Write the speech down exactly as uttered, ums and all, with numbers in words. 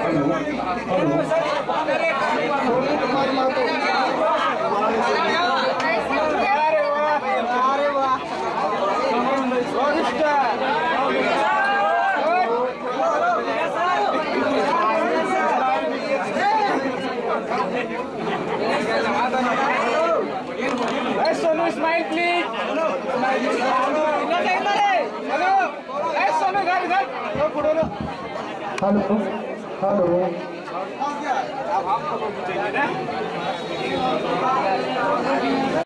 Sonu smile please. Hello. Hey Sonu घर घर. Hello hello अब हम तो